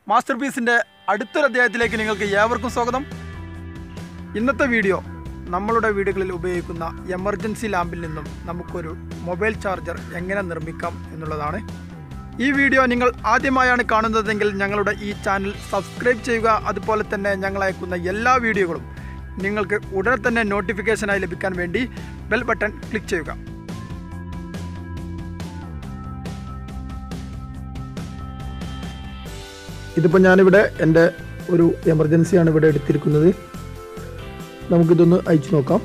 Master പീസിൻ്റെ അടുത്തൊരു അധ്യായത്തിലേക്ക് നിങ്ങൾക്ക് ഏവർക്കും സ്വാഗതം. ഇന്നത്തെ വീഡിയോ നമ്മളുടെ വീടുകളിൽ ഉപയോഗിക്കുന്ന എമർജൻസി ലാമ്പിൽ നിന്നും നമുക്കൊരു മൊബൈൽ ചാർജർ എങ്ങനെ നിർമ്മിക്കാം എന്നുള്ളതാണ്. ഈ വീഡിയോ നിങ്ങൾ ആദ്യമായാണ് കാണുന്നതെങ്കിൽ ഞങ്ങളുടെ ഈ ചാനൽ സബ്സ്ക്രൈബ് ചെയ്യുക. അതുപോലെ തന്നെ ഞങ്ങൾ അയക്കുന്ന എല്ലാ വീഡിയോകളും നിങ്ങൾക്ക് ഉടനെ തന്നെ നോട്ടിഫിക്കേഷനായി ലഭിക്കാൻ വേണ്ടി ബെൽ ബട്ടൺ ക്ലിക്ക് ചെയ്യുക. ഇതിപ്പോൾ ഞാനിവിടെ എൻ്റെ ഒരു എമർജൻസിയാണ് ഇവിടെ എടുത്തിരിക്കുന്നത്. നമുക്കിതൊന്ന് അയച്ചു നോക്കാം.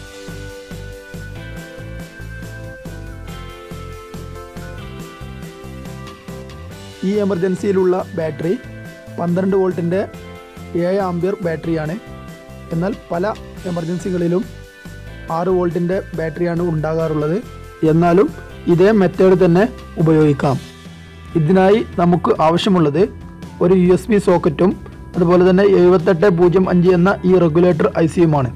ഈ എമർജൻസിയിലുള്ള ബാറ്ററി 12 വോൾട്ടിൻ്റെ 7 ആംപിയർ ബാറ്ററിയാണ്. എന്നാൽ പല എമർജൻസികളിലും 6 വോൾട്ടിൻ്റെ ബാറ്ററിയാണ് ഉണ്ടാകാറുള്ളത്. എന്നാലും ഇതേ മെത്തേഡ് തന്നെ ഉപയോഗിക്കാം. ഇതിനായി നമുക്ക് ആവശ്യമുള്ളത് ഒരു USB സോക്കറ്റും അതുപോലെ തന്നെ 7805 എന്ന ഈ റെഗുലേറ്റർ ICയുമാണ്.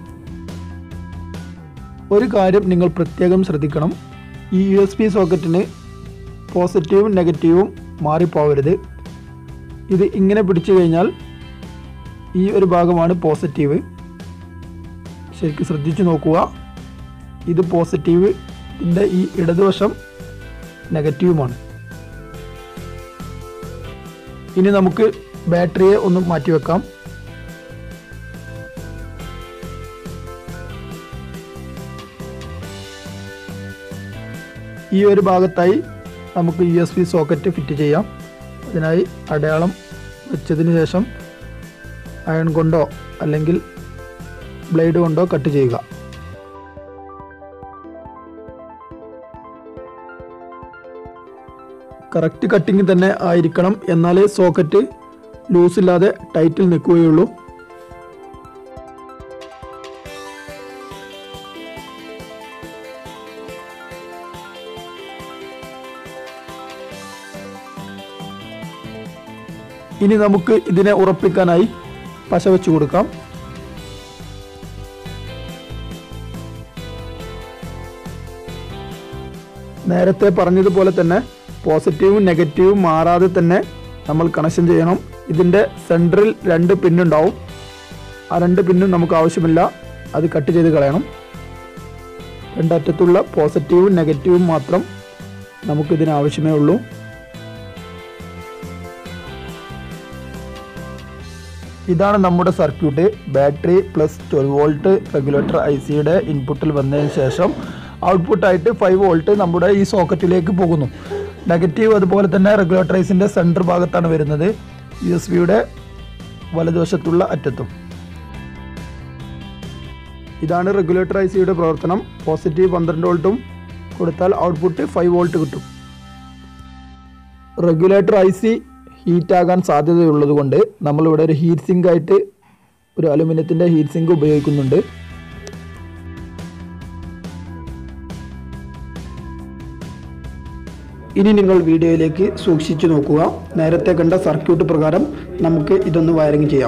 ഒരു കാര്യം നിങ്ങൾ പ്രത്യേകം ശ്രദ്ധിക്കണം. ഈ USB സോക്കറ്റിന് പോസിറ്റീവും നെഗറ്റീവും മാറിപ്പോവരുത്. ഇത് ഇങ്ങനെ പിടിച്ചു കഴിഞ്ഞാൽ ഈ ഒരു ഭാഗമാണ് പോസിറ്റീവ്. ശരിക്കും ശ്രദ്ധിച്ചു നോക്കുക. ഇത് പോസിറ്റീവ്, ഇതിൻ്റെ ഈ ഇടതുവശം നെഗറ്റീവുമാണ്. ഇനി നമുക്ക് ബാറ്ററിയെ ഒന്ന് മാറ്റിവെക്കാം. ഈ ഒരു ഭാഗത്തായി നമുക്ക് USB സോക്കറ്റ് ഫിറ്റ് ചെയ്യാം. അതിനായി അടയാളം വെച്ചതിന് ശേഷം അയൺ കൊണ്ടോ അല്ലെങ്കിൽ ബ്ലേഡ് കൊണ്ടോ കട്ട് ചെയ്യുക. കറക്റ്റ് കട്ടിങ് തന്നെ ആയിരിക്കണം, എന്നാലേ സോക്കറ്റ് ലൂസില്ലാതെ ടൈറ്റിൽ നിൽക്കുകയുള്ളൂ. ഇനി നമുക്ക് ഇതിനെ ഉറപ്പിക്കാനായി പശ വെച്ച് കൊടുക്കാം. നേരത്തെ പറഞ്ഞതുപോലെ തന്നെ പോസിറ്റീവും നെഗറ്റീവും മാറാതെ തന്നെ നമ്മൾ കണക്ഷൻ ചെയ്യണം. ഇതിൻ്റെ സെൻറ്ററിൽ 2 പിന്നുണ്ടാവും. ആ 2 പിന്നും നമുക്ക് ആവശ്യമില്ല, അത് കട്ട് ചെയ്ത് കളയണം. രണ്ടറ്റത്തുള്ള പോസിറ്റീവും നെഗറ്റീവും മാത്രം നമുക്കിതിന് ആവശ്യമേ ഉള്ളൂ. ഇതാണ് നമ്മുടെ circuit. Battery plus 12 volt regulator ICയുടെ ഇൻപുട്ടിൽ വന്നതിന് ശേഷം ഔട്ട്പുട്ടായിട്ട് 5 വോൾട്ട് നമ്മുടെ ഈ സോക്കറ്റിലേക്ക് പോകുന്നു. നെഗറ്റീവ് അതുപോലെ തന്നെ റെഗുലേറ്റർ ICൻ്റെ സെൻറ്റർ ഭാഗത്താണ് വരുന്നത്, USB-യുടെ വലതുവശത്തുള്ള അറ്റത്തും. ഇതാണ് റെഗുലേറ്റർ ICയുടെ പ്രവർത്തനം. പോസിറ്റീവ് 12 വോൾട്ടും കൊടുത്താൽ ഔട്ട്പുട്ട് 5 വോൾട്ട് കിട്ടും. റെഗുലേറ്റർ IC ഹീറ്റാകാൻ സാധ്യതയുള്ളത് കൊണ്ട് നമ്മളിവിടെ ഒരു ഹീറ്റ് സിങ്ക് ആയിട്ട് ഒരു അലുമിനിയത്തിൻ്റെ ഹീറ്റ് സിങ്ക് ഉപയോഗിക്കുന്നുണ്ട്. ഇനി നിങ്ങൾ വീഡിയോയിലേക്ക് സൂക്ഷിച്ചു നോക്കുക. നേരത്തെ കണ്ട സർക്യൂട്ട് പ്രകാരം നമുക്ക് ഇതൊന്ന് വയറിംഗ് ചെയ്യാം.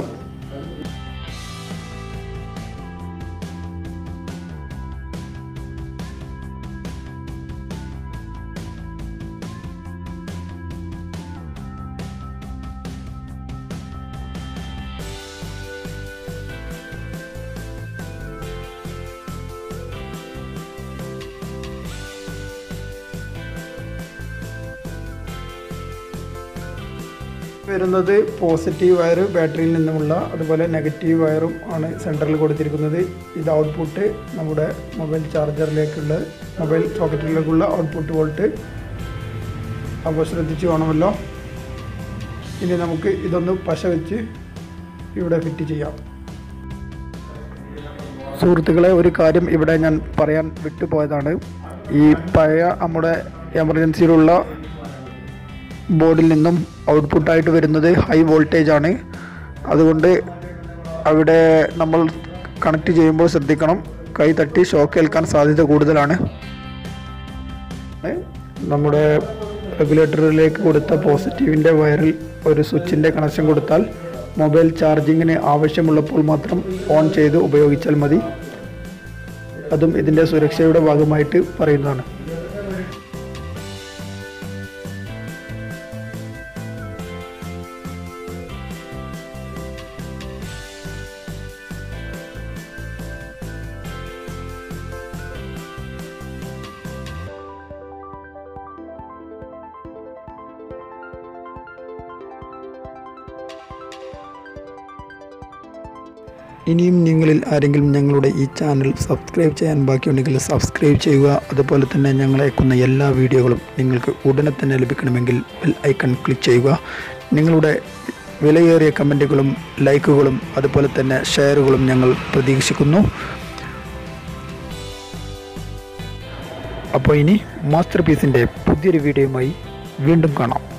വരുന്നത് പോസിറ്റീവ് വയർ ബാറ്ററിയിൽ നിന്നുമുള്ള, അതുപോലെ നെഗറ്റീവ് വയറും ആണ് സെൻറ്ററിൽ കൊടുത്തിരിക്കുന്നത്. ഇത് ഔട്ട്പുട്ട് നമ്മുടെ മൊബൈൽ ചാർജറിലേക്കുള്ള, മൊബൈൽ സോക്കറ്റിലേക്കുള്ള ഔട്ട്പുട്ട് വോൾട്ട്. അപ്പോൾ ശ്രദ്ധിച്ച് വേണമല്ലോ. ഇനി നമുക്ക് ഇതൊന്ന് പശ വെച്ച് ഇവിടെ ഫിറ്റ് ചെയ്യാം. സുഹൃത്തുക്കളെ, ഒരു കാര്യം ഇവിടെ ഞാൻ പറയാൻ വിട്ടുപോയതാണ്. ഈ പഴയ നമ്മുടെ എമർജൻസിയിലുള്ള ബോർഡിൽ നിന്നും ഔട്ട്പുട്ടായിട്ട് വരുന്നത് ഹൈ വോൾട്ടേജ് ആണ്. അതുകൊണ്ട് അവിടെ നമ്മൾ കണക്ട് ചെയ്യുമ്പോൾ ശ്രദ്ധിക്കണം. കൈ തട്ടി ഷോക്ക് ഏൽക്കാൻ സാധ്യത കൂടുതലാണ്. നമ്മുടെ റെഗുലേറ്ററിലേക്ക് കൊടുത്ത പോസിറ്റീവിൻ്റെ വയറിൽ ഒരു സ്വിച്ചിൻ്റെ കണക്ഷൻ കൊടുത്താൽ മൊബൈൽ ചാർജിങ്ങിന് ആവശ്യമുള്ളപ്പോൾ മാത്രം ഓൺ ചെയ്ത് ഉപയോഗിച്ചാൽ മതി. അതും ഇതിൻ്റെ സുരക്ഷയുടെ ഭാഗമായിട്ട് പറയുന്നതാണ്. ഇനിയും നിങ്ങളിൽ ആരെങ്കിലും ഞങ്ങളുടെ ഈ ചാനൽ സബ്സ്ക്രൈബ് ചെയ്യാൻ ബാക്കിയുണ്ടെങ്കിൽ സബ്സ്ക്രൈബ് ചെയ്യുക. അതുപോലെ തന്നെ ഞങ്ങൾ അയക്കുന്ന എല്ലാ വീഡിയോകളും നിങ്ങൾക്ക് ഉടനെ തന്നെ ലഭിക്കണമെങ്കിൽ ബെൽ ഐക്കൺ ക്ലിക്ക് ചെയ്യുക. നിങ്ങളുടെ വിലയേറിയ കമൻറ്റുകളും ലൈക്കുകളും അതുപോലെ തന്നെ ഷെയറുകളും ഞങ്ങൾ പ്രതീക്ഷിക്കുന്നു. അപ്പോൾ ഇനി മാസ്റ്റർ പീസിൻ്റെ പുതിയൊരു വീഡിയോയുമായി വീണ്ടും കാണാം.